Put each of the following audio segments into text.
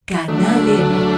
Canal M.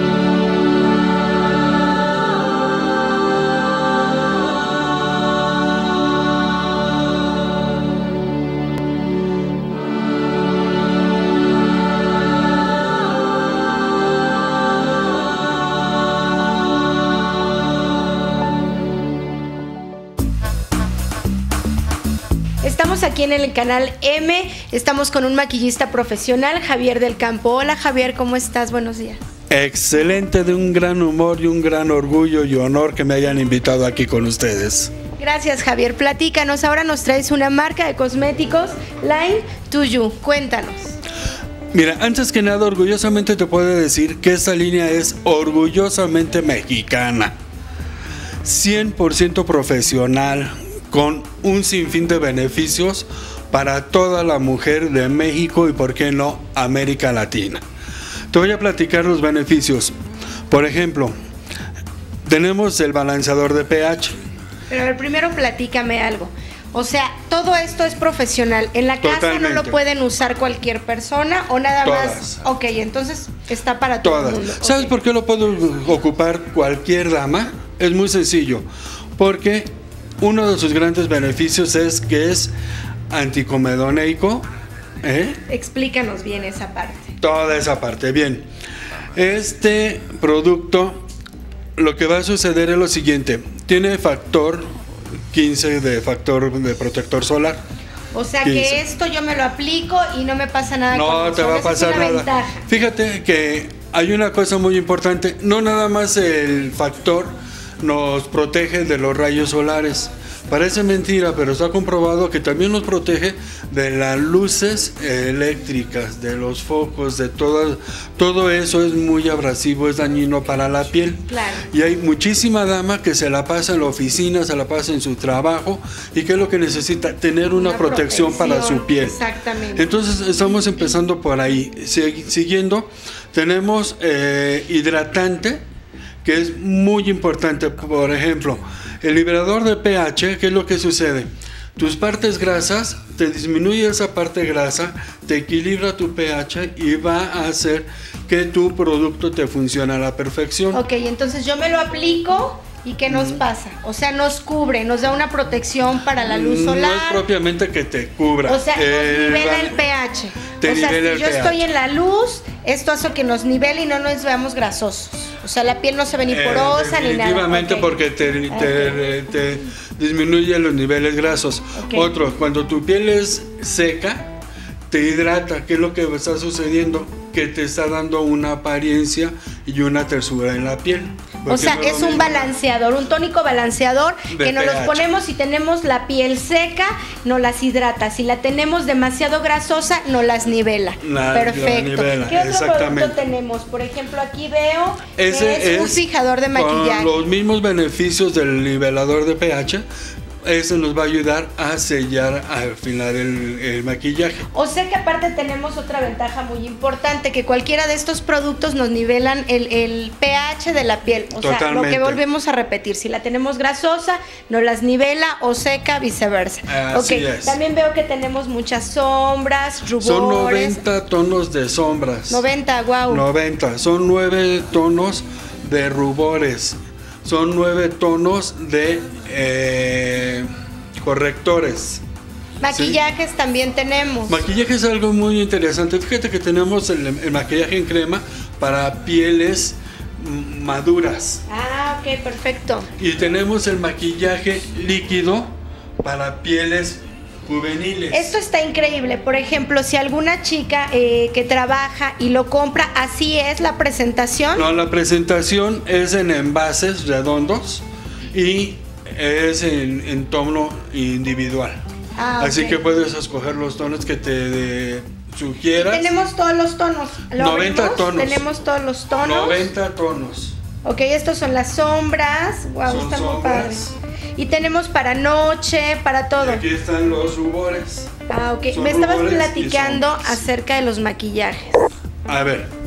Estamos aquí en el canal M, estamos con un maquillista profesional, Javier del Campo. Hola Javier, ¿cómo estás? Buenos días. Excelente, de un gran humor y un gran orgullo y honor que me hayan invitado aquí con ustedes. Gracias Javier, platícanos, ahora nos traes una marca de cosméticos, Line to You, cuéntanos. Mira, antes que nada, orgullosamente te puedo decir que esta línea es orgullosamente mexicana, 100% profesional, con un sinfín de beneficios para toda la mujer de México y, por qué no, América Latina. Te voy a platicar los beneficios. Por ejemplo, tenemos el balanceador de pH. Pero a ver, primero platícame algo. O sea, todo esto es profesional. ¿En la casa Totalmente. no lo pueden usar cualquier persona o nada Todas. más? Ok, entonces está para todo Todas. el mundo. ¿Sabes Ok. por qué lo puede ocupar cualquier dama? Es muy sencillo. Porque uno de sus grandes beneficios es que es anticomedoneico. Explícanos bien esa parte. Toda esa parte. Bien. Este producto, lo que va a suceder es lo siguiente. Tiene factor 15 de factor de protector solar. O sea 15. que esto yo me lo aplico y no me pasa nada con No el te sol. va a Esa es pasar una nada. ventaja. Fíjate que hay una cosa muy importante. No nada más el factor nos protege de los rayos solares. Parece mentira, pero está comprobado que también nos protege de las luces eléctricas, de los focos, de todo eso es muy abrasivo, es dañino para la piel. Claro. Y hay muchísima dama que se la pasa en la oficina, se la pasa en su trabajo y que es lo que necesita, tener una protección para su piel. Exactamente. Entonces estamos empezando por ahí. Siguiendo, tenemos hidratante, que es muy importante. Por ejemplo, el liberador de pH, ¿qué es lo que sucede? Tus partes grasas, te disminuye esa parte grasa, te equilibra tu pH y va a hacer que tu producto te funcione a la perfección. Ok, entonces yo me lo aplico y ¿qué nos pasa? O sea, nos cubre, nos da una protección para la luz solar. No es propiamente que te cubra. O sea, nos nivela el pH. Te o sea, nivela si el yo pH. estoy en la luz, esto hace que nos nivele y no nos veamos grasosos. O sea, la piel no se ve ni porosa ni nada. Definitivamente, Ok. porque te disminuye los niveles grasos. Ok. Otro, cuando tu piel es seca, te hidrata. ¿Qué es lo que está sucediendo? Que te está dando una apariencia y una tersura en la piel. O Porque sea, no es es lo un mismo. balanceador, un tónico balanceador De que nos los pH. ponemos y tenemos la piel seca, nos las hidrata. Si la tenemos demasiado grasosa, nos las nivela. La Perfecto. nivela, ¿Qué otro exactamente. producto tenemos? Por ejemplo, aquí veo Ese que es un es fijador de con maquillaje. los mismos beneficios del nivelador de pH. Eso nos va a ayudar a sellar al final el maquillaje. O sea que aparte tenemos otra ventaja muy importante, que cualquiera de estos productos nos nivelan el pH de la piel. O sea, lo que Totalmente. volvemos a repetir, si la tenemos grasosa, nos las nivela o seca, viceversa. Así Ok, es. también veo que tenemos muchas sombras, rubores. Son 90 tonos de sombras. 90, wow. 90. Son 9 tonos de rubores. Son 9 tonos de correctores. Maquillajes también tenemos. Maquillaje es algo muy interesante. Fíjate que tenemos el maquillaje en crema para pieles maduras. Ah, ok, perfecto. Y tenemos el maquillaje líquido para pieles juveniles. Esto está increíble. Por ejemplo, si alguna chica que trabaja y lo compra, así es la presentación. No, la presentación es en envases redondos y es en tono individual. Ah, Así ok. que puedes escoger los tonos que te sugieras. Tenemos todos los tonos. ¿Lo 90 abrimos? tonos. Tenemos todos los tonos. 90 tonos. Ok, estos son las sombras. Wow, Son están muy sombras. padres. Y tenemos para noche, para todo. Y aquí están los rubores. Ah, ok. Son Me estabas rubores y platicando sombras. acerca de los maquillajes. A ver,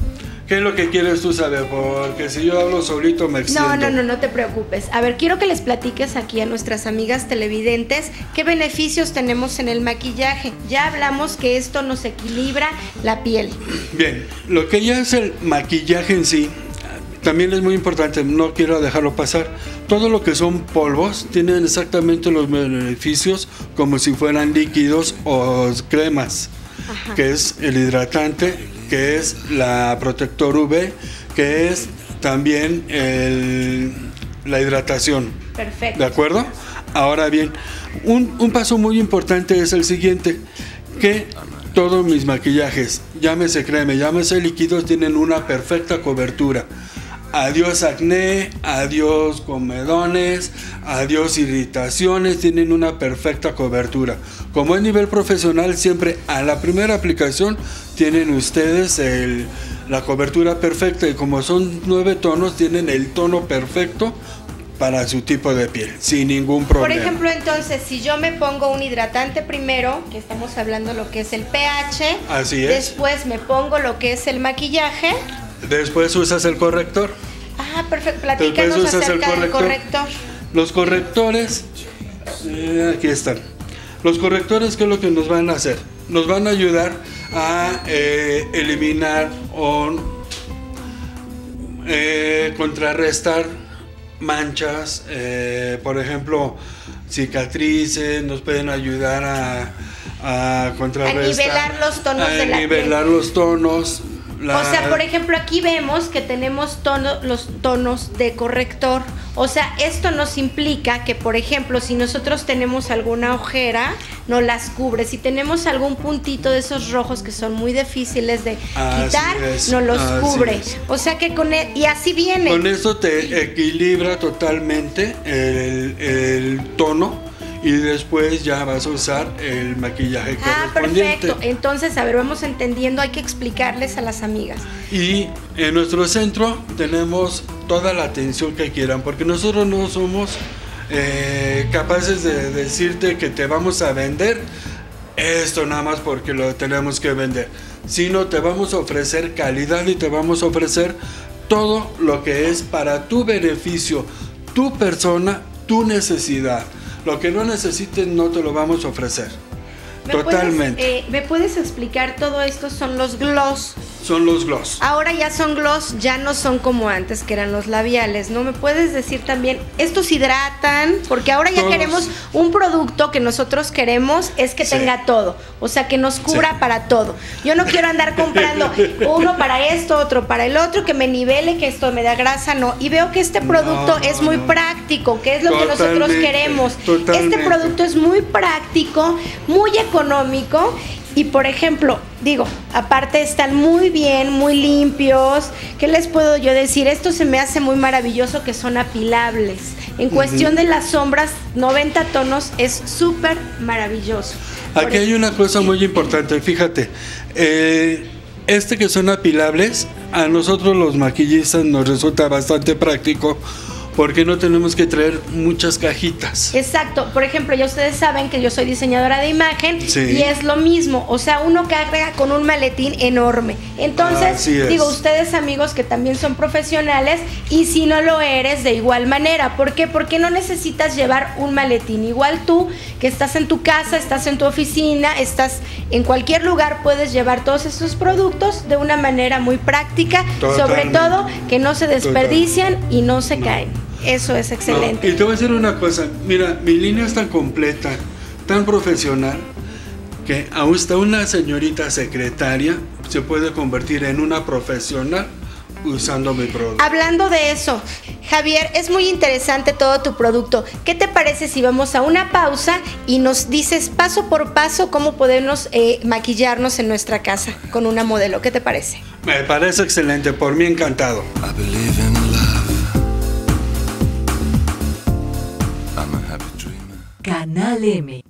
¿Qué es lo que quieres tú saber? Porque si yo hablo solito me extiendo. No te preocupes. A ver, quiero que les platiques aquí a nuestras amigas televidentes qué beneficios tenemos en el maquillaje. Ya hablamos que esto nos equilibra la piel. Bien, lo que ya es el maquillaje en sí, también es muy importante, no quiero dejarlo pasar. Todo lo que son polvos tienen exactamente los beneficios como si fueran líquidos o cremas. Ajá. Que es el hidratante, que es la protector UV, que es también la hidratación. Perfecto. ¿De acuerdo? Ahora bien, un paso muy importante es el siguiente, que todos mis maquillajes, llámese crema, llámese líquidos, tienen una perfecta cobertura. Adiós acné, adiós comedones, adiós irritaciones, tienen una perfecta cobertura. Como es nivel profesional, siempre a la primera aplicación tienen ustedes la cobertura perfecta, y como son 9 tonos, tienen el tono perfecto para su tipo de piel, sin ningún problema. Por ejemplo, entonces, si yo me pongo un hidratante primero, que estamos hablando lo que es el pH, así es. Después me pongo lo que es el maquillaje. Después usas el corrector. Ah, perfecto. Platícanos acerca del corrector. Los correctores, aquí están. Los correctores, ¿qué es lo que nos van a hacer? Nos van a ayudar a eliminar o contrarrestar manchas, por ejemplo, cicatrices, nos pueden ayudar a contrarrestar. A nivelar los tonos de la piel. A nivelar los tonos. O sea, por ejemplo, aquí vemos que tenemos los tonos de corrector. O sea, esto nos implica que, por ejemplo, si nosotros tenemos alguna ojera, no las cubre. Si tenemos algún puntito de esos rojos que son muy difíciles de quitar, no los cubre. O sea que y así viene. Con esto te equilibra totalmente el tono. Y después ya vas a usar el maquillaje correspondiente. Perfecto. Entonces, a ver, vamos entendiendo, hay que explicarles a las amigas. Y en nuestro centro tenemos toda la atención que quieran, porque nosotros no somos capaces de decirte que te vamos a vender esto nada más porque lo tenemos que vender, sino te vamos a ofrecer calidad y te vamos a ofrecer todo lo que es para tu beneficio, tu persona, tu necesidad. Lo que no necesites no te lo vamos a ofrecer. Totalmente. ¿Me puedes explicar todo esto? Son los gloss. Son los gloss. Ahora ya son gloss, ya no son como antes que eran los labiales, ¿no? ¿Me puedes decir también, estos hidratan? Porque ahora ya queremos un producto que nosotros queremos es que tenga todo, o sea, que nos cubra para todo. Yo no quiero andar comprando uno para esto, otro para el otro, que me nivele, que esto me da grasa, no. Y veo que este producto es muy práctico, que es lo que nosotros queremos. Este producto es muy práctico, muy económico. Y por ejemplo, digo, aparte están muy bien, muy limpios. ¿Qué les puedo yo decir? Esto se me hace muy maravilloso, que son apilables. En cuestión de las sombras, 90 tonos es súper maravilloso. Aquí hay una cosa muy importante, fíjate. Que son apilables, a nosotros los maquillistas nos resulta bastante práctico, porque no tenemos que traer muchas cajitas. Exacto. Por ejemplo, ya ustedes saben que yo soy diseñadora de imagen, y es lo mismo. O sea, uno carga con un maletín enorme. Entonces, digo, ustedes amigos que también son profesionales, y si no lo eres, de igual manera. ¿Por qué? Porque no necesitas llevar un maletín. Igual tú, que estás en tu casa, estás en tu oficina, estás en cualquier lugar, puedes llevar todos esos productos de una manera muy práctica. Sobre todo, que no se desperdician y no se caen. Eso es excelente. Y te voy a decir una cosa, mira, mi línea es tan completa, tan profesional, que hasta una señorita secretaria se puede convertir en una profesional usando mi producto. Hablando de eso, Javier, es muy interesante todo tu producto. ¿Qué te parece si vamos a una pausa y nos dices paso por paso cómo podemos maquillarnos en nuestra casa con una modelo? ¿Qué te parece? Me parece excelente, por mí encantado. Canal M